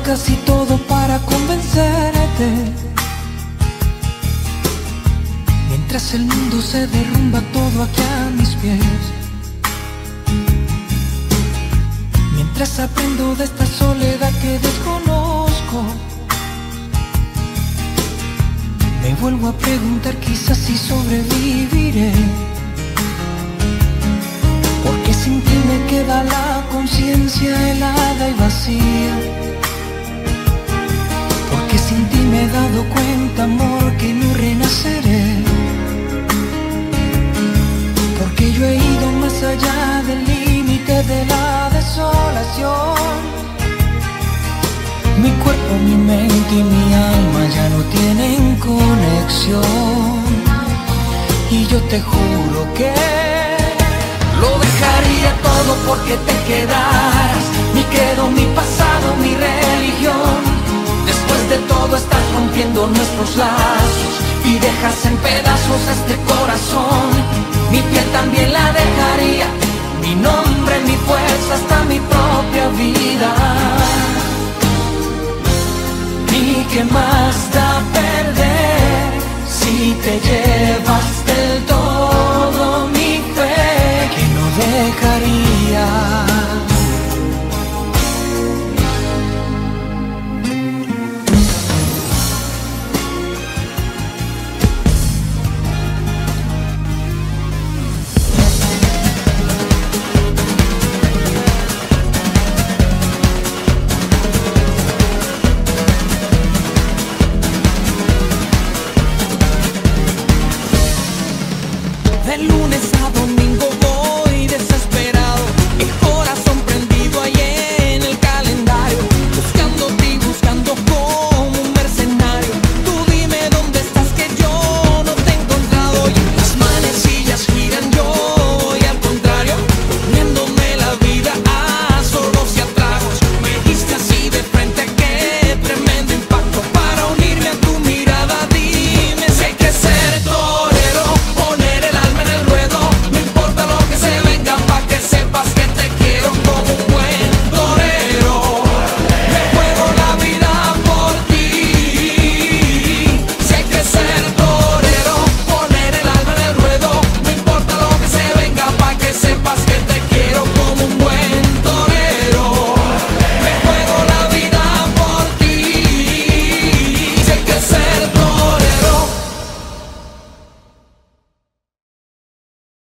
casi todo para convencerte. Mientras el mundo se derrumba todo aquí a mis pies. Mientras aprendo de esta soledad que desconozco, me vuelvo a preguntar quizás si sobreviviré. Porque sin ti me queda la conciencia helada y vacía. Porque sin ti me he dado cuenta, amor, que no renaceré. Porque yo he ido más allá del límite de la desolación. Mi cuerpo, mi mente y mi alma ya no tienen conexión. Y yo te juro que lo dejaría todo porque te quedaras. Mi credo, mi pasado, mi religión. Después de todo estás rompiendo nuestros lazos y dejas en pedazos este corazón. Mi piel también la dejaría, mi nombre, mi fuerza, hasta mi propia vida. ¿Y qué más da perder si te llevo?